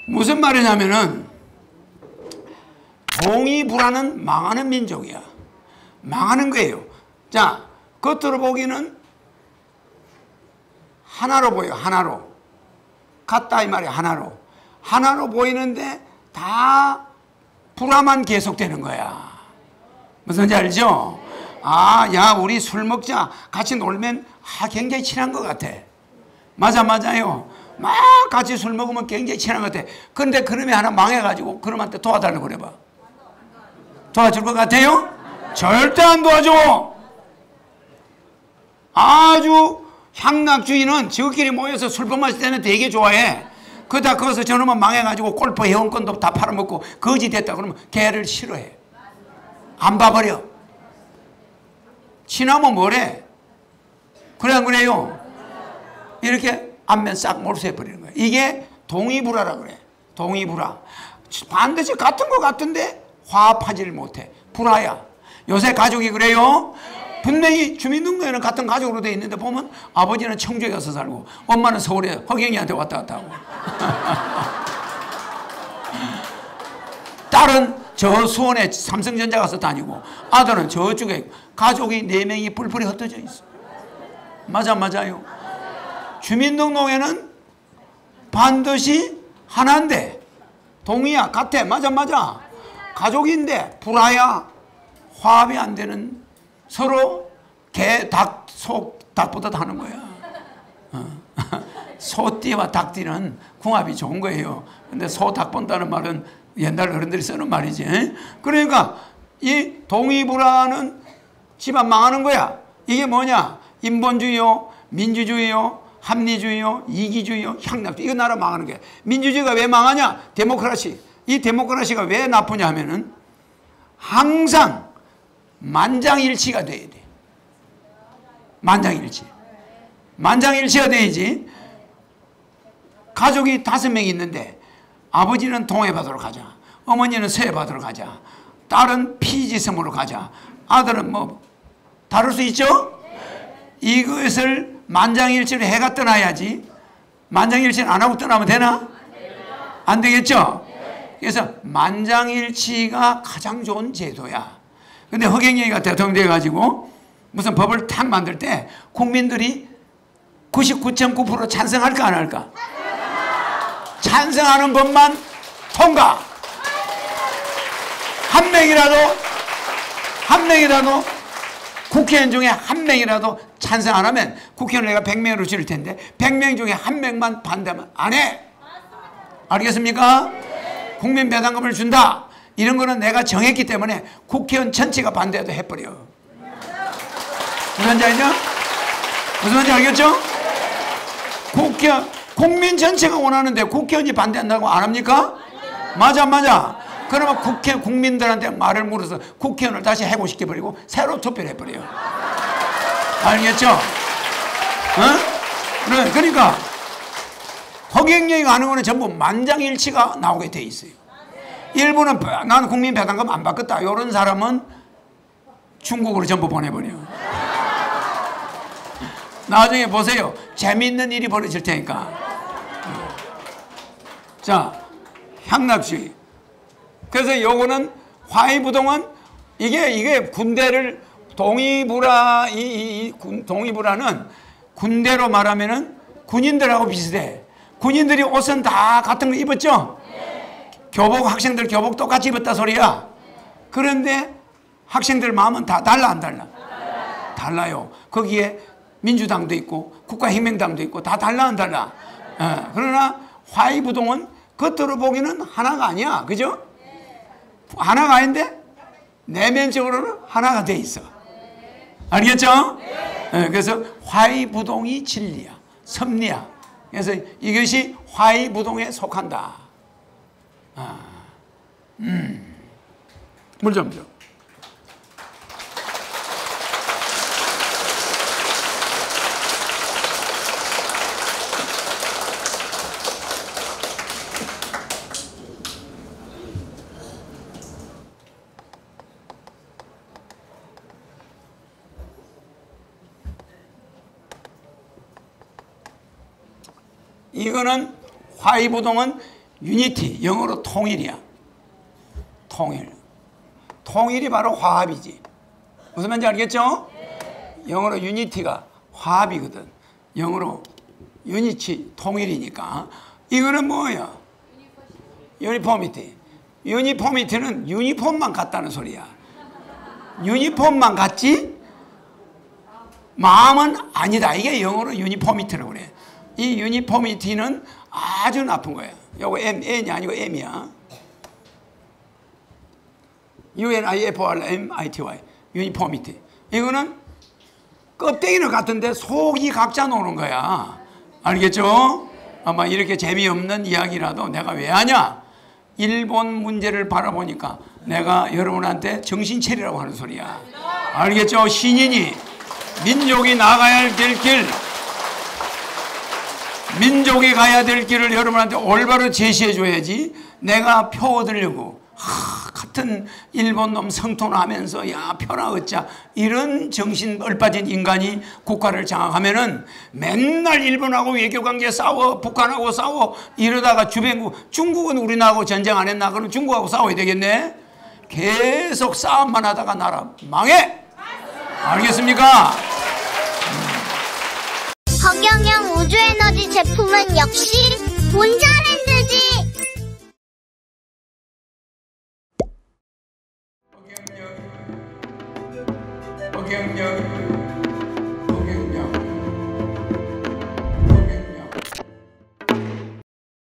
무슨 말이냐면은 동이불화는 망하는 민족이야. 망하는 거예요. 자, 겉으로 보기는 하나로 보여. 하나로. 같다 이 말이야. 하나로. 하나로 보이는데 다 불화만 계속되는 거야. 무슨지 알죠? 아, 야, 우리 술 먹자. 같이 놀면 굉장히 친한 것 같아. 맞아요. 막 같이 술 먹으면 굉장히 친한 것 같아. 그런데 그놈이 하나 망해가지고 그놈한테 도와달라고 그래봐. 도와줄 것 같아요? 절대 안 도와줘. 아주 향락주의는 저끼리 모여서 술법 마실 때는 되게 좋아해. 그러다 거기서 저놈은 망해가지고 골프 회원권도 다 팔아먹고 거지 됐다 그러면 걔를 싫어해. 안 봐버려. 친하면 뭐래? 그래 안 그래요? 이렇게 안면 싹 몰수해버리는 거야. 이게 동의불화라 그래. 동의불화. 반드시 같은 거 같은데 화합하지를 못해. 불화야. 요새 가족이 그래요. 분명히 주민등록에는 같은 가족으로 돼 있는데 보면 아버지는 청주에 가서 살고 엄마는 서울에 허경이한테 왔다 갔다 하고 딸은 저 수원에 삼성전자 가서 다니고 아들은 저쪽에 가족이 4명이 뿔뿔이 흩어져 있어. 맞아요. 주민등록에는 반드시 하나인데 동의야 같아. 맞아. 가족인데 불화야. 화합이 안 되는 서로 개, 닭, 소, 닭보다 하는 거야. 소띠와 닭띠는 궁합이 좋은 거예요. 근데 소, 닭 본다는 말은 옛날 어른들이 쓰는 말이지. 그러니까 이 동의불화는 집안 망하는 거야. 이게 뭐냐? 인본주의요, 민주주의요, 합리주의요, 이기주의요, 향락주의. 이거 나라 망하는 거야. 민주주의가 왜 망하냐? 데모크라시. 이 데모크라시가 왜 나쁘냐 하면은 항상 만장일치가 돼야 돼. 만장일치가 돼야지. 가족이 5명 있는데 아버지는 동해바다로 가자. 어머니는 서해바다로 가자. 딸은 피지섬으로 가자. 아들은 뭐 다를 수 있죠? 이것을 만장일치로 해가 떠나야지. 만장일치는 안 하고 떠나면 되나? 안 되겠죠? 그래서 만장일치가 가장 좋은 제도야. 근데 허경영이가 대통령 돼가지고 무슨 법을 탁 만들 때 국민들이 99.9% 찬성할까 안 할까? 찬성하는 법만 통과. 한 명이라도 국회의원 중에 한 명이라도 찬성 안 하면 국회의원 내가 100명으로 줄일 텐데 100명 중에 한 명만 반대하면 안 해. 알겠습니까? 국민 배당금을 준다. 이런 거는 내가 정했기 때문에 국회의원 전체가 반대해도 해버려. 무슨 말인지 알죠? 무슨 말인지 알겠죠? 국민 전체가 원하는데 국회의원이 반대한다고 안 합니까? 맞아. 그러면 국민들한테 말을 물어서 국회의원을 다시 해고시켜버리고 새로 투표를 해버려요. 알겠죠? 그러니까 허경영이가 하는 거는 전부 만장일치가 나오게 돼 있어요. 일부는 나는 국민 배당금 안 받겠다. 이런 사람은 중국으로 전부 보내버려. 나중에 보세요. 재미있는 일이 벌어질 테니까. 자, 향락주의. 그래서 요거는 화이부동은 이게 군대를 동의불화, 동의불화는 군대로 말하면은 군인들하고 비슷해. 군인들이 옷은 다 같은 거 입었죠? 교복, 학생들 교복 똑같이 입었다 소리야. 그런데 학생들 마음은 다 달라 안 달라? 달라요. 거기에 민주당도 있고 국가혁명당도 있고 다 달라 안 달라? 그러나 화이부동은 겉으로 보기는 하나가 아니야. 그죠? 하나가 아닌데 내면적으로는 하나가 돼 있어. 알겠죠? 그래서 화이부동이 진리야. 섭리야. 그래서 이것이 화이부동에 속한다. 물 좀 줘. 이거는 화이부동은 유니티, 영어로 통일이야. 통일. 통일이 바로 화합이지. 무슨 말인지 알겠죠? 영어로 유니티가 화합이거든. 영어로 유니티, 통일이니까. 이거는 뭐야? 유니포미티. 유니포미티는 유니폼만 같다는 소리야. 유니폼만 같지? 마음은 아니다. 이게 영어로 유니포미티라고 그래. 이 유니포미티는 아주 나쁜 거야. 요거 N이 아니고 M이야. UNIFORMITY. 유니포미티. 이거는 껍데기는 같은데 속이 각자 노는 거야. 알겠죠? 아마 이렇게 재미없는 이야기라도 내가 왜 하냐? 일본 문제를 바라보니까 내가 여러분한테 정신 차리라고 하는 소리야. 알겠죠? 신인이 민족이 나가야 될 길, 민족이 가야 될 길을 여러분한테 올바로 제시해 줘야지. 내가 표 얻으려고 같은 일본 놈 성토하면서 야 표나 얻자 이런 정신 얼빠진 인간이 국가를 장악하면은 맨날 일본하고 외교관계 싸워, 북한하고 싸워 이러다가 주변국, 중국은 우리나라하고 전쟁 안 했나? 그럼 중국하고 싸워야 되겠네. 계속 싸움만 하다가 나라 망해. 알겠습니까? 허경영 우주에너지 제품은 역시 본자랜드지. 허경영